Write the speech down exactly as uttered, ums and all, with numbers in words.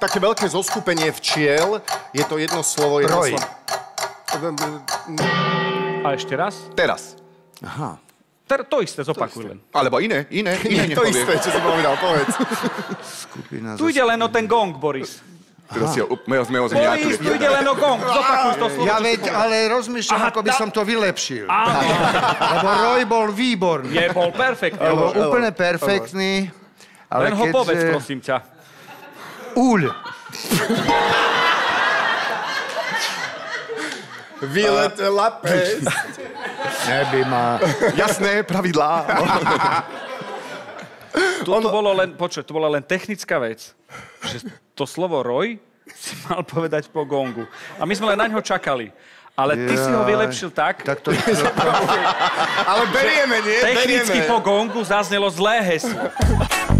také veľké zoskupenie včiel. Je to jedno slovo, jedno Roj. slovo. A ešte raz? Teraz. Aha. Ter, to isté, zopakuj len. Alebo iné, iné, iné. to isté, čo si povedal, povedz. Skupina Tu ide len o ten gong, Boris. Teraz si ho, sme ho Boris, tu ide len o gong. Zopakuj to slovo. Ja čo veď, si povedal. ale rozmýšľam, Aha, ako by tá- som to vylepšil. Áno, Lebo Roj bol výborný. je bol perfektný. Bol úplne perfektný. Ale Len ho keďže- povedz, prosím ťa. Úľ. Výlet lapes. Neby ma. Jasné pravidlá. Tu ono... bolo len, počuť, to bola len technická vec, že to slovo roj si mal povedať po gongu. A my sme len na ňo čakali. Ale ty si ho vylepšil tak, Tak to... Ale berieme, nie? technicky Berieme. po gongu zaznelo zlé heslo.